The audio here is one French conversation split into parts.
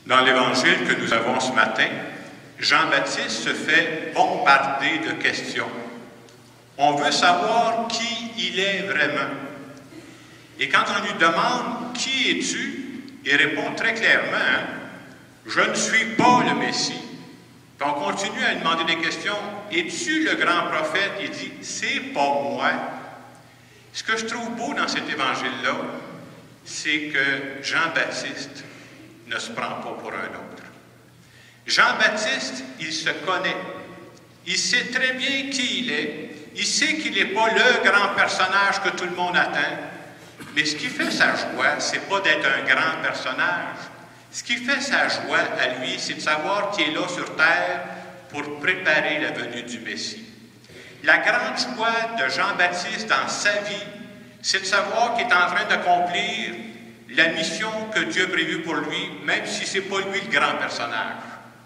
Dans l'Évangile que nous avons ce matin, Jean-Baptiste se fait bombarder de questions. On veut savoir qui il est vraiment. Et quand on lui demande « Qui es-tu ?», il répond très clairement « Je ne suis pas le Messie ». Puis on continue à lui demander des questions. « Es-tu le grand prophète ?» Il dit « C'est pas moi ». Ce que je trouve beau dans cet évangile-là, c'est que Jean-Baptiste ne se prend pas pour un autre. Jean-Baptiste, il se connaît. Il sait très bien qui il est. Il sait qu'il n'est pas le grand personnage que tout le monde attend. Mais ce qui fait sa joie, c'est pas d'être un grand personnage. Ce qui fait sa joie à lui, c'est de savoir qu'il est là sur terre pour préparer la venue du Messie. La grande joie de Jean-Baptiste dans sa vie, c'est de savoir qu'il est en train d'accomplir la mission que Dieu a prévue pour lui, même si ce n'est pas lui le grand personnage.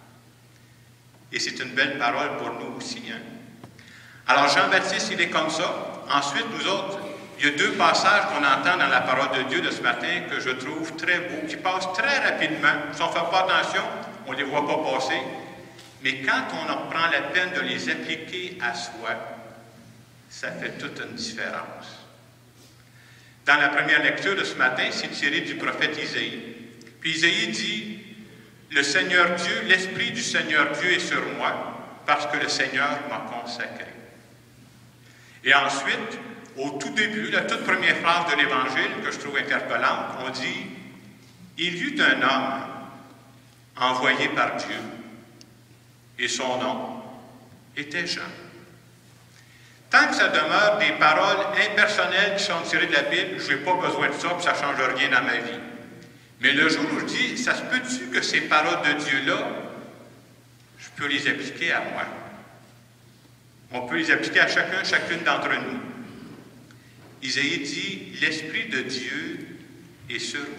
Et c'est une belle parole pour nous aussi. Alors Jean-Baptiste, il est comme ça. Ensuite, nous autres, il y a deux passages qu'on entend dans la parole de Dieu de ce matin que je trouve très beaux, qui passent très rapidement. Si on ne fait pas attention, on ne les voit pas passer. Mais quand on en prend la peine de les appliquer à soi, ça fait toute une différence. Dans la première lecture de ce matin, c'est tiré du prophète Isaïe. Puis Isaïe dit, « Le Seigneur Dieu, l'Esprit du Seigneur Dieu est sur moi, parce que le Seigneur m'a consacré. » Et ensuite, au tout début, la toute première phrase de l'Évangile, que je trouve interpellante, on dit, « Il y eut un homme envoyé par Dieu, et son nom était Jean. » Tant que ça demeure des paroles impersonnelles qui sont tirées de la Bible, je n'ai pas besoin de ça, puis ça ne change rien dans ma vie. Mais le jour où je dis, ça se peut-tu que ces paroles de Dieu-là, je peux les appliquer à moi? On peut les appliquer à chacun, chacune d'entre nous. Isaïe dit, « L'Esprit de Dieu est sur moi. »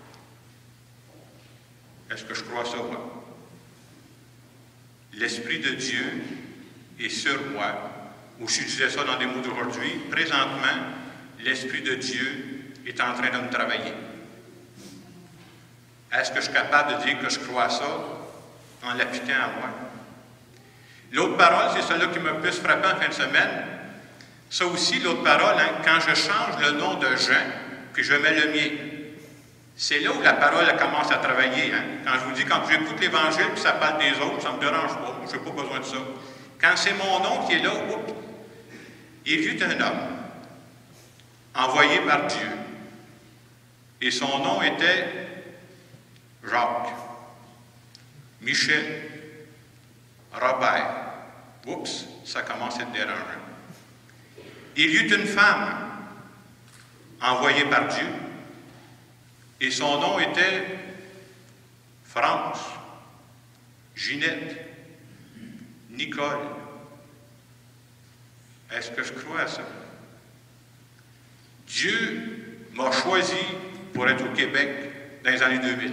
Est-ce que je crois ça, moi? L'Esprit de Dieu est sur moi. Ou si je disais ça dans des mots d'aujourd'hui, présentement, l'Esprit de Dieu est en train de me travailler. Est-ce que je suis capable de dire que je crois à ça en l'appliquant à moi? L'autre parole, c'est celle-là qui m'a plus frappé en fin de semaine. Ça aussi, l'autre parole, quand je change le nom de Jean, puis je mets le mien, c'est là où la parole elle commence à travailler. Quand je vous dis, quand j'écoute l'Évangile, puis ça parle des autres, ça ne me dérange pas, je n'ai pas besoin de ça. Quand c'est mon nom qui est là, oups, il y eut un homme envoyé par Dieu, et son nom était Jacques, Michel, Robert. Oups, ça commence à être dérangeant. Il y eut une femme envoyée par Dieu, et son nom était France, Ginette, Nicole. Est-ce que je crois à ça? Dieu m'a choisi pour être au Québec dans les années 2000.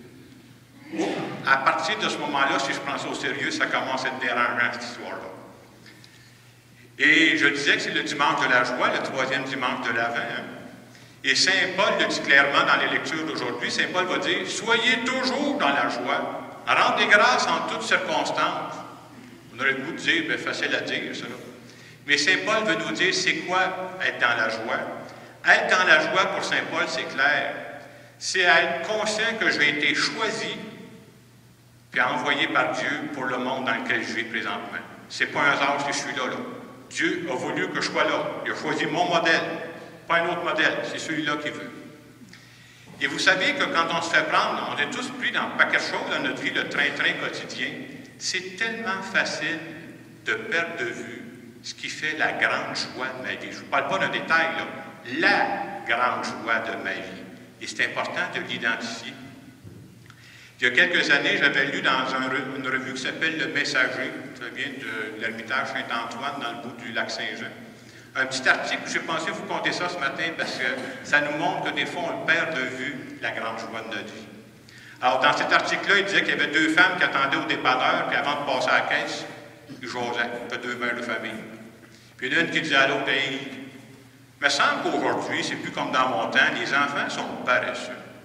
À partir de ce moment-là, si je prends ça au sérieux, ça commence à être dérangeant, cette histoire-là. Et je disais que c'est le dimanche de la joie, le troisième dimanche de l'Avent. Et Saint Paul le dit clairement dans les lectures d'aujourd'hui. Saint Paul va dire « Soyez toujours dans la joie, rendez grâce en toutes circonstances. » On aurait le goût de dire, bien facile à dire, ça. Mais Saint Paul veut nous dire c'est quoi être dans la joie. Être dans la joie, pour Saint Paul, c'est clair. C'est être conscient que j'ai été choisi puis envoyé par Dieu pour le monde dans lequel je vis présentement. C'est pas un hasard si je suis là. Dieu a voulu que je sois là. Il a choisi mon modèle, pas un autre modèle. C'est celui-là qu'il veut. Et vous savez que quand on se fait prendre, on est tous pris dans un paquet de choses dans notre vie, le train-train quotidien. C'est tellement facile de perdre de vue ce qui fait la grande joie de ma vie. Je ne vous parle pas d'un détail, là. La grande joie de ma vie. Et c'est important de l'identifier. Il y a quelques années, j'avais lu dans une revue qui s'appelle Le Messager, ça vient de l'Ermitage Saint-Antoine, dans le bout du lac Saint-Jean. Un petit article, j'ai pensé vous conter ça ce matin parce que ça nous montre que des fois, on perd de vue la grande joie de notre vie. Alors, dans cet article-là, il disait qu'il y avait deux femmes qui attendaient au dépanneur, puis avant de passer à la caisse, ils jasaient, deux mères de famille. Puis il y en a une qui disait à l'autre, il me semble qu'aujourd'hui, c'est plus comme dans mon temps, les enfants sont paresseux.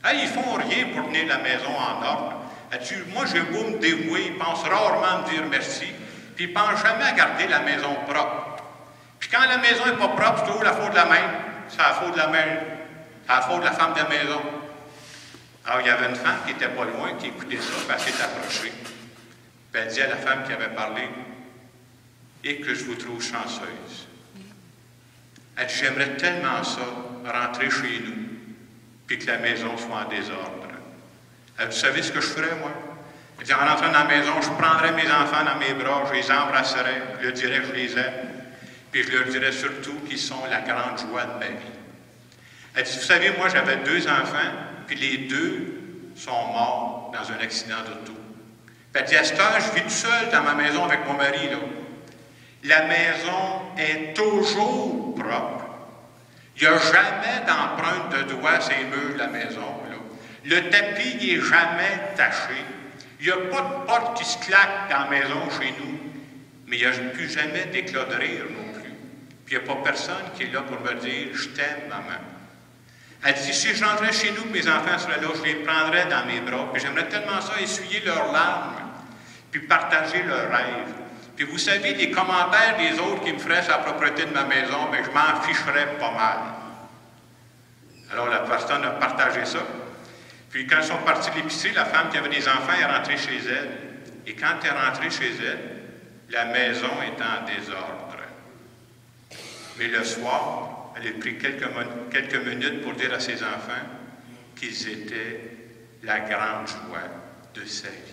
Hey, ils font rien pour tenir la maison en ordre. Elle dit, moi, j'ai beau me dévouer, ils pensent rarement me dire merci, puis ils ne pensent jamais à garder la maison propre. Puis quand la maison n'est pas propre, c'est toujours la faute de la mère. C'est la faute de la mère. C'est la faute de la femme de la maison. Alors, il y avait une femme qui n'était pas loin, qui écoutait ça, puis elle s'est approchée. Puis elle dit à la femme qui avait parlé, « Et que je vous trouve chanceuse. » Elle dit, « J'aimerais tellement ça, rentrer chez nous, puis que la maison soit en désordre. » Elle dit, « Vous savez ce que je ferais, moi? » Elle dit, « En rentrant dans la maison, je prendrais mes enfants dans mes bras, je les embrasserais, je leur dirais que je les aime, puis je leur dirais surtout qu'ils sont la grande joie de ma vie. » Elle dit, « Vous savez, moi, j'avais 2 enfants, puis les 2 sont morts dans un accident d'auto. » Elle dit, « À cette heure, je vis tout seul dans ma maison avec mon mari, là. La maison est toujours propre. Il n'y a jamais d'empreinte de doigts sur les murs de la maison, là. Le tapis n'est jamais taché. Il n'y a pas de porte qui se claque dans la maison chez nous, mais il n'y a plus jamais d'éclat de rire non plus. Puis il n'y a pas personne qui est là pour me dire « Je t'aime, maman. » Elle dit, si je rentrais chez nous, mes enfants seraient là, je les prendrais dans mes bras, puis j'aimerais tellement ça, essuyer leurs larmes, puis partager leurs rêves. Puis vous savez, les commentaires des autres qui me feraient sur la propriété de ma maison, bien, je m'en ficherais pas mal. Alors la personne a partagé ça. Puis quand ils sont partis de l'épicerie, la femme qui avait des enfants est rentrée chez elle. Et quand elle est rentrée chez elle, la maison est en désordre. Mais le soir, elle a pris quelques minutes pour dire à ses enfants qu'ils étaient la grande joie de sa vie.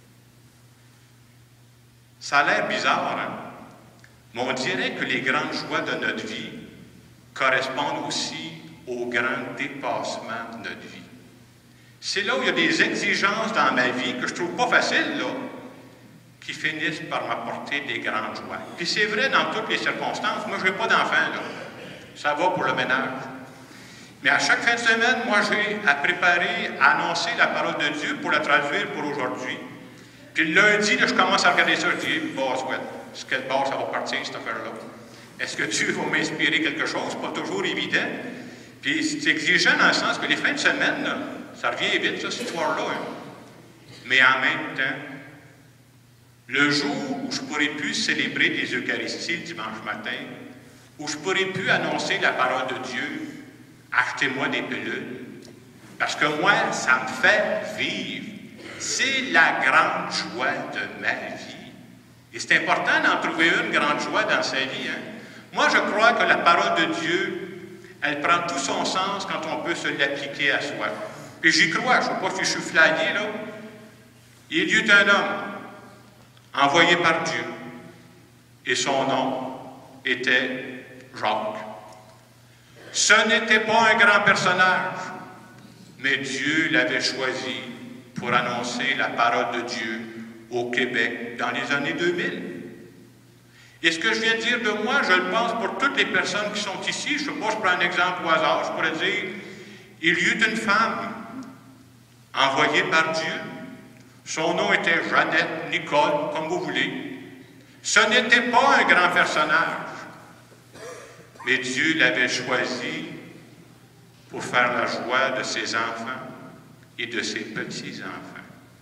Ça a l'air bizarre, hein? Mais on dirait que les grandes joies de notre vie correspondent aussi aux grands dépassements de notre vie. C'est là où il y a des exigences dans ma vie que je ne trouve pas faciles, là, qui finissent par m'apporter des grandes joies. Puis c'est vrai dans toutes les circonstances. Moi, je n'ai pas d'enfant, là. Ça va pour le ménage. Mais à chaque fin de semaine, moi, j'ai à préparer, à annoncer la parole de Dieu pour la traduire pour aujourd'hui. Puis le lundi, là, je commence à regarder ça, je dis, Boswell, quel bord ça va partir, cette affaire-là? Est-ce que Dieu va m'inspirer quelque chose? C'est pas toujours évident. Puis c'est exigeant dans le sens que les fins de semaine, là, ça revient vite, ça, cette histoire-là. Hein? Mais en même temps, le jour où je ne pourrai plus célébrer des Eucharisties le dimanche matin, où je ne pourrai plus annoncer la parole de Dieu, achetez-moi des pilules. Parce que moi, ça me fait vivre. C'est la grande joie de ma vie. Et c'est important d'en trouver une grande joie dans sa vie. Hein? Moi, je crois que la parole de Dieu, elle prend tout son sens quand on peut se l'appliquer à soi. Puis j'y crois, je ne sais pas si je suis flyé, là. Il y eut un homme envoyé par Dieu, et son nom était Jacques. Ce n'était pas un grand personnage, mais Dieu l'avait choisi pour annoncer la parole de Dieu au Québec dans les années 2000. Et ce que je viens de dire de moi, je le pense pour toutes les personnes qui sont ici. Je ne sais pas, je prends un exemple au hasard, je pourrais dire, il y eut une femme envoyée par Dieu. Son nom était Jeannette, Nicole, comme vous voulez. Ce n'était pas un grand personnage, mais Dieu l'avait choisi pour faire la joie de ses enfants et de ses petits-enfants.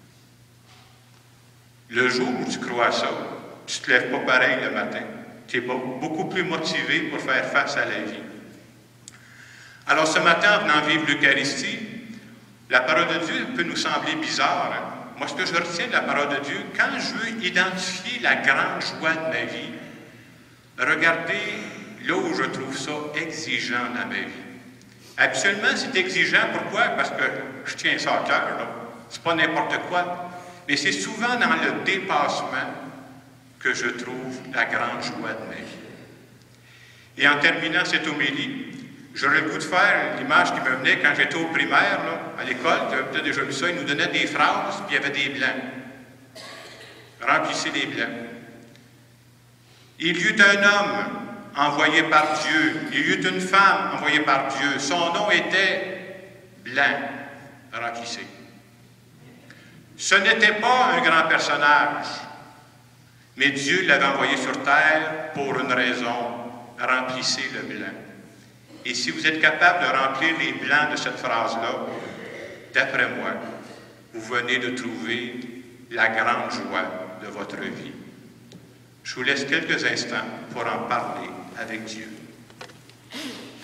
Le jour où tu crois ça, tu ne te lèves pas pareil le matin. Tu es beaucoup plus motivé pour faire face à la vie. Alors ce matin, en venant vivre l'Eucharistie, la parole de Dieu peut nous sembler bizarre. Hein? Moi, ce que je retiens de la parole de Dieu, quand je veux identifier la grande joie de ma vie, regardez là où je trouve ça exigeant dans ma vie. Habituellement, c'est exigeant. Pourquoi? Parce que je tiens ça à cœur, là. C'est pas n'importe quoi. Mais c'est souvent dans le dépassement que je trouve la grande joie de ma vie. Et en terminant cette homélie, j'aurais le goût de faire l'image qui me venait quand j'étais au primaire, là, à l'école, tu as peut-être déjà vu ça, ils nous donnaient des phrases, puis il y avait des blancs. Remplissez les blancs. Il y eut un homme envoyé par Dieu, il y eut une femme envoyée par Dieu, son nom était blanc. Remplissez. Ce n'était pas un grand personnage, mais Dieu l'avait envoyé sur terre pour une raison. Remplissez le blanc. Et si vous êtes capable de remplir les blancs de cette phrase-là, d'après moi, vous venez de trouver la grande joie de votre vie. Je vous laisse quelques instants pour en parler avec Dieu.